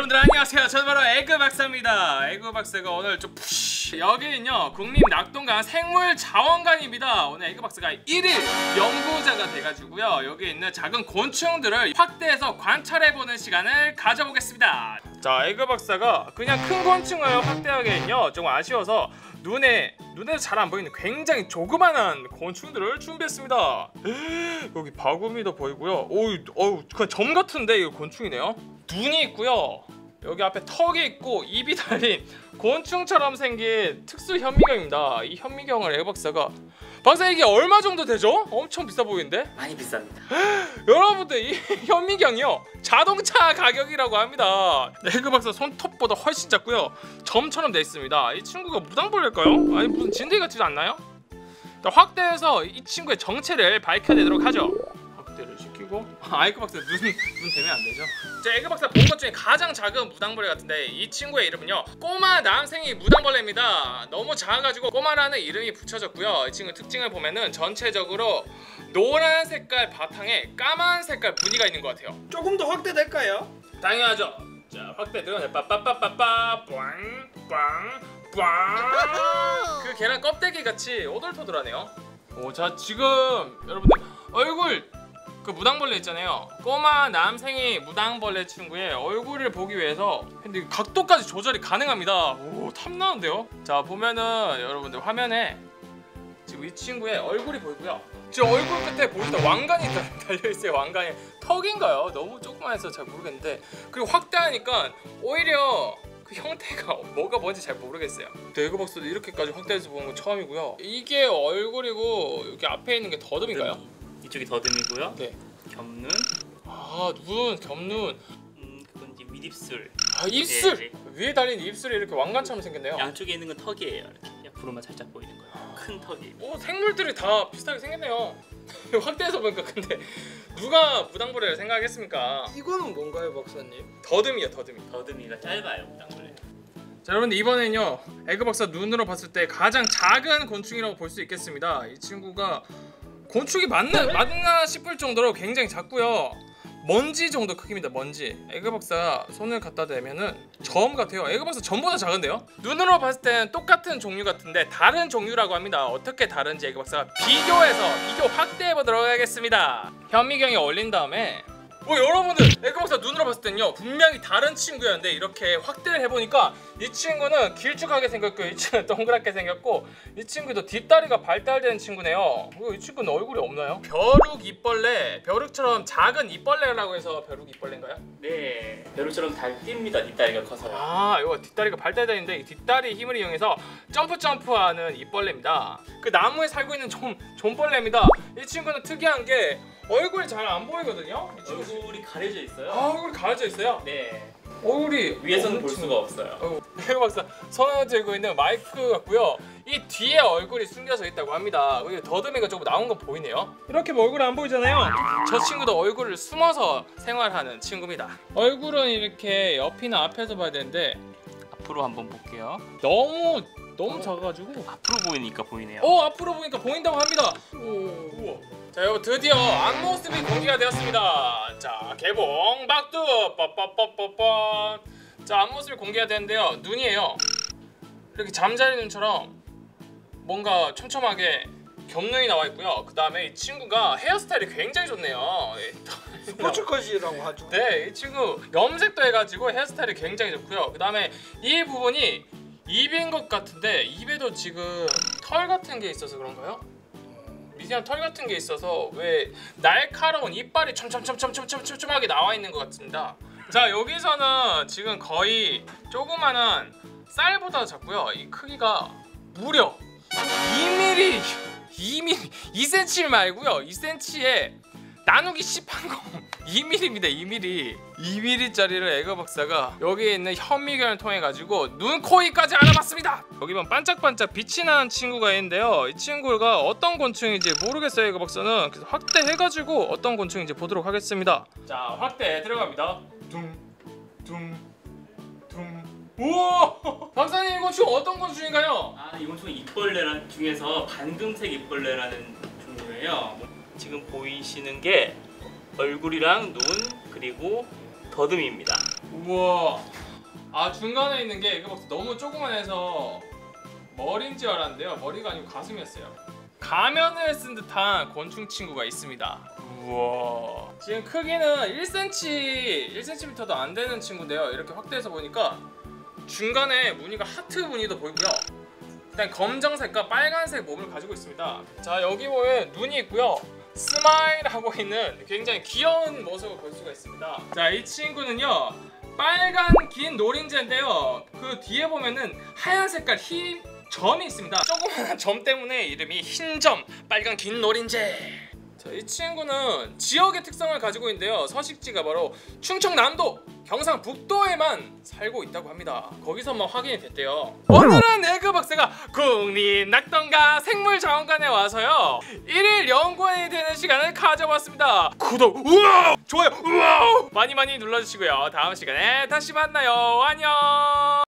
여러분들 안녕하세요. 저는 바로 에그 박사입니다. 에그 박사가 오늘 좀 여기는요 국립낙동강 생물자원관입니다. 오늘 에그 박사가 1일 연구자가 돼가지고요 여기 있는 작은 곤충들을 확대해서 관찰해보는 시간을 가져보겠습니다. 자, 에그 박사가 그냥 큰 곤충을 확대하기엔요 좀 아쉬워서 눈에 잘 안 보이는 굉장히 조그만한 곤충들을 준비했습니다. 여기 바구미도 보이고요. 어우 그냥 점 같은데 이거 곤충이네요. 눈이 있고요. 여기 앞에 턱이 있고 입이 달린 곤충처럼 생긴 특수 현미경입니다. 이 현미경을 에그 박사 이게 얼마 정도 되죠? 엄청 비싸 보이는데? 많이 비쌉니다. 여러분들 이 현미경이요 자동차 가격이라고 합니다. 에그 박사 손톱보다 훨씬 작고요 점처럼 돼 있습니다. 이 친구가 무당벌레일까요? 아니 무슨 진드기 같지도 않나요? 확대해서 이 친구의 정체를 밝혀내도록 하죠. 확대를 시키고 에그 박사 눈 대면 안 되죠? 제 에그 박사 본 것 중에 가장 작은 무당벌레 같은데 이 친구의 이름은요 꼬마 남생이 무당벌레입니다. 너무 작아가지고 꼬마라는 이름이 붙여졌고요. 이 친구 특징을 보면은 전체적으로 노란 색깔 바탕에 까만 색깔 무늬가 있는 것 같아요. 조금 더 확대될까요? 당연하죠. 자, 확대 들어가네. 빠빠빠빠빠 빵빵빵. 그 계란 껍데기 같이 오돌토돌하네요. 오, 자 지금 여러분들 얼굴 그 무당벌레 있잖아요. 꼬마 남생이 무당벌레 친구의 얼굴을 보기 위해서 근데 각도까지 조절이 가능합니다. 오, 탐나는데요? 자, 보면은 여러분들 화면에 지금 이 친구의 얼굴이 보이고요. 저 얼굴 끝에 보이다 왕관이 달려있어요. 왕관이 턱인가요? 너무 조그만해서 잘 모르겠는데 그리고 확대하니까 오히려 그 형태가 뭐가 뭔지 잘 모르겠어요. 에그 박사도 이렇게까지 확대해서 보는 건 처음이고요. 이게 얼굴이고 여기 앞에 있는 게 더듬인가요? 이쪽이 더듬이고요. 네. 겹눈. 아, 눈, 겹눈. 그건 이제 윗입술. 아, 입술! 네. 위에 달린 입술이 이렇게 왕관처럼 생겼네요. 양쪽에 있는 건 턱이에요. 이렇게 옆으로만 살짝 보이는 거예요. 큰 턱이. 오, 생물들이 다 비슷하게 생겼네요. 확대해서 보니까 근데 누가 무당벌레를 생각했습니까? 이거는 뭔가요, 박사님? 더듬이야, 더듬이. 더듬이가 짧아요, 무당벌레. 자, 여러분들 이번에는요 에그 박사 눈으로 봤을 때 가장 작은 곤충이라고 볼 수 있겠습니다. 이 친구가 곤충이 맞나 싶을 정도로 굉장히 작고요. 먼지 정도 크기입니다. 먼지. 에그 박사 손을 갖다 대면은 점 같아요. 에그 박사 점보다 작은데요? 눈으로 봤을 때는 똑같은 종류 같은데 다른 종류라고 합니다. 어떻게 다른지 에그 박사가 비교 확대해 보도록 하겠습니다. 현미경에 올린 다음에 여러분들 에그 박사 눈으로 봤을 때는요 분명히 다른 친구였는데 이렇게 확대를 해보니까 이 친구는 길쭉하게 생겼고 이 친구는 동그랗게 생겼고 이 친구도 뒷다리가 발달된 친구네요. 이 친구는 얼굴이 없나요? 벼룩 이빨레, 벼룩처럼 작은 이빨레라고 해서 벼룩 이빨레인가요? 네, 벼룩처럼 잘 뜁니다. 뒷다리가 커서요. 아, 이거 뒷다리가 발달되어 있는데 이 뒷다리 힘을 이용해서 점프하는 이빨레입니다. 그 나무에 살고 있는 좀벌레입니다. 이 친구는 특이한 게 얼굴이 잘 안 보이거든요. 얼굴이 가려져 있어요. 아, 얼굴이 가려져 있어요? 네. 얼굴이 위에서는 볼 수가 없어요. 에그 박사 손에 들고 있는 마이크 같고요. 이 뒤에 얼굴이 숨겨져 있다고 합니다. 더듬이가 조금 나온 건 보이네요. 이렇게 얼굴 안 보이잖아요. 저 친구도 얼굴을 숨어서 생활하는 친구입니다. 얼굴은 이렇게 옆이나 앞에서 봐야 되는데 앞으로 한번 볼게요. 너무 작아가지고 앞으로 보이니까 보이네요. 앞으로 보니까 보인다고 합니다. 우와. 자, 여러분 드디어 앞모습이 공개가 되었습니다. 자, 개봉 박두 빠빠빠빠빠. 자, 앞모습이 공개가 되는데요 눈이에요. 이렇게 잠자리 눈처럼 뭔가 촘촘하게 겹눈이 나와 있고요. 그 다음에 이 친구가 헤어스타일이 굉장히 좋네요. 스포츠컷이라고 하죠. 네, 이 친구 염색도 해가지고 헤어스타일이 굉장히 좋고요. 그 다음에 이 부분이 입인 것 같은데 입에도 지금 털 같은 게 있어서 그런가요? 미세한 털 같은 게 있어서 왜 날카로운 이빨이 촘촘하게 나와 있는 것 같습니다. 자, 여기서는 지금 거의 조그마한 쌀보다 작고요. 이 크기가 무려 2cm 말고요 2cm에 나누기 10한 거 2mm입니다. 2mm짜리를 에그 박사가 여기에 있는 현미경을 통해 가지고 눈, 코, 입까지 알아봤습니다. 여기 보면 반짝반짝 빛이 나는 친구가 있는데요. 이 친구가 어떤 곤충인지 모르겠어요. 에그 박사는 그래서 확대해가지고 어떤 곤충인지 보도록 하겠습니다. 자, 확대 들어갑니다. 우와! 박사님, 이 곤충 어떤 곤충인가요? 아, 이 곤충은 입벌레 중에서 반금색 입벌레라는 종류예요. 지금 보이시는 게 얼굴이랑 눈 그리고 더듬이입니다. 우와. 아 중간에 있는 게 에그박스 너무 조그만해서 머리인 줄 알았는데요. 머리가 아니고 가슴이었어요. 가면을 쓴 듯한 곤충 친구가 있습니다. 우와. 지금 크기는 1cm도 안 되는 친구인데요. 이렇게 확대해서 보니까 중간에 무늬가 하트 무늬도 보이고요. 일단 검정색과 빨간색 몸을 가지고 있습니다. 자 여기 보면 눈이 있고요. 스마일 하고 있는 굉장히 귀여운 모습을 볼 수가 있습니다. 자 이 친구는요 빨간 긴 노린재인데요. 그 뒤에 보면은 하얀 색깔 흰 점이 있습니다. 조그만한 점 때문에 이름이 흰점 빨간 긴 노린재. 자, 이 친구는 지역의 특성을 가지고 있는데요. 서식지가 바로 충청남도, 경상북도에만 살고 있다고 합니다. 거기서만 확인이 됐대요. 오늘은 에그박스가 국립낙동강 생물자원관에 와서요 1일 연구원이 되는 시간을 가져봤습니다. 구독 우와! 좋아요 우와! 많이 눌러주시고요. 다음 시간에 다시 만나요. 안녕.